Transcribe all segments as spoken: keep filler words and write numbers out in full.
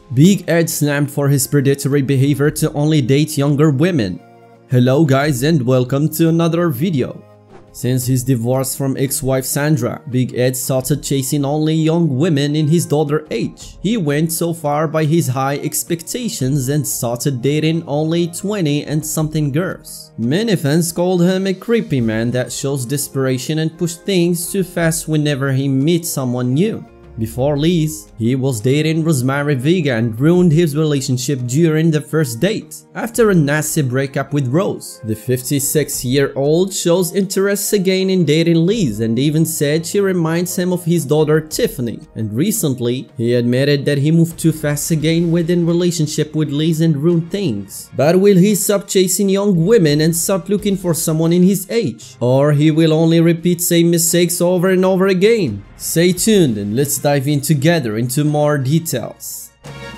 Big Ed slammed for his predatory behavior to only date younger women. Hello guys and welcome to another video. Since his divorce from ex-wife Sandra, Big Ed started chasing only young women in his daughter age. He went so far by his high expectations and started dating only twenty and something girls. Many fans called him a creepy man that shows desperation and pushes things too fast whenever he meets someone new. Before Liz, he was dating Rosemarie Vega and ruined his relationship during the first date. After a nasty breakup with Rose, the fifty-six-year-old shows interest again in dating Liz and even said she reminds him of his daughter Tifanny. And recently, he admitted that he moved too fast again within relationship with Liz and ruined things. But will he stop chasing young women and start looking for someone in his age? Or he will only repeat same mistakes over and over again? Stay tuned and let's dive in together into more details.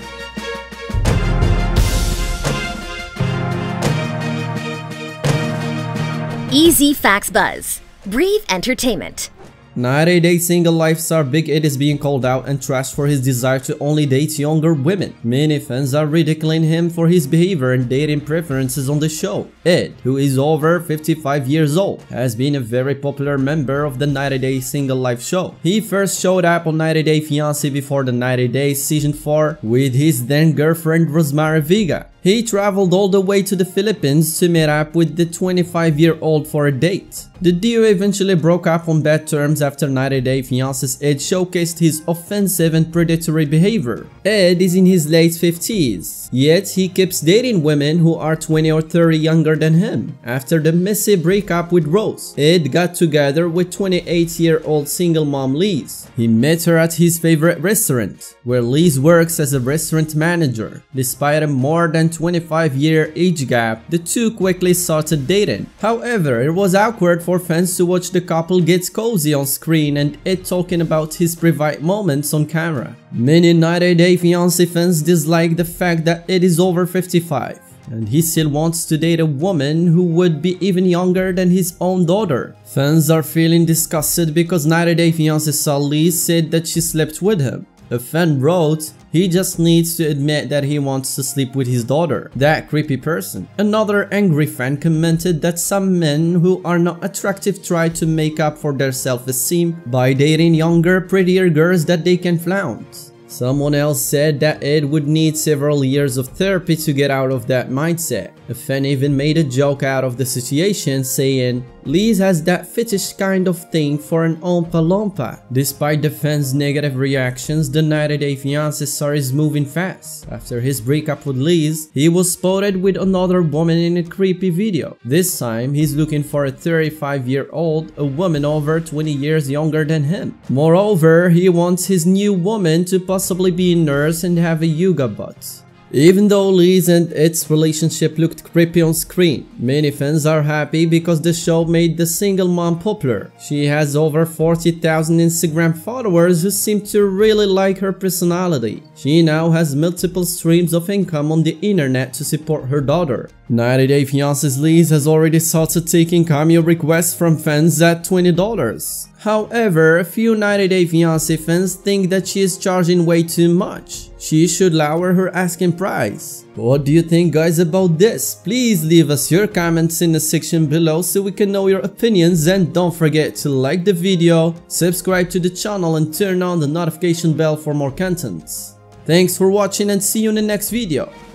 Easy Facts Buzz. Brief entertainment. ninety day single life star Big Ed is being called out and trashed for his desire to only date younger women. Many fans are ridiculing him for his behavior and dating preferences on the show. Ed, who is over fifty-five years old, has been a very popular member of the ninety day single life show. He first showed up on ninety day fiancé before the ninety days season four with his then girlfriend Rosemarie Vega. He traveled all the way to the Philippines to meet up with the twenty-five-year-old for a date. The duo eventually broke up on bad terms after ninety day fiancé's Ed showcased his offensive and predatory behavior. Ed is in his late fifties, yet he keeps dating women who are twenty or thirty younger than him. After the messy breakup with Rose, Ed got together with twenty-eight-year-old single mom Liz. He met her at his favorite restaurant, where Liz works as a restaurant manager. Despite a more than twenty-five year age gap, the two quickly started dating. However, it was awkward for fans to watch the couple get cozy on screen and Ed talking about his private moments on camera. Many ninety day fiancé fans dislike the fact that Ed is over fifty-five and he still wants to date a woman who would be even younger than his own daughter. Fans are feeling disgusted because ninety day fiancé star Liz said that she slept with him. A fan wrote, "He just needs to admit that he wants to sleep with his daughter, that creepy person." Another angry fan commented that some men who are not attractive try to make up for their self-esteem by dating younger, prettier girls that they can flaunt. Someone else said that Ed would need several years of therapy to get out of that mindset. A fan even made a joke out of the situation, saying, "Liz has that fetish kind of thing for an Oompa Loompa." Despite the fans' negative reactions, the ninety day fiancé star is moving fast. After his breakup with Liz, he was spotted with another woman in a creepy video. This time, he's looking for a thirty-five-year-old, a woman over twenty years younger than him. Moreover, he wants his new woman to possibly be a nurse and have a yoga butt. Even though Liz and Ed's relationship looked creepy on screen, many fans are happy because the show made the single mom popular. She has over forty thousand Instagram followers who seem to really like her personality. She now has multiple streams of income on the internet to support her daughter. ninety day fiancé's Liz has already started taking cameo requests from fans at twenty dollars. However, a few ninety day fiancé fans think that she is charging way too much. She should lower her asking price. What do you think guys about this? Please leave us your comments in the section below so we can know your opinions, and don't forget to like the video, subscribe to the channel and turn on the notification bell for more contents. Thanks for watching and see you in the next video.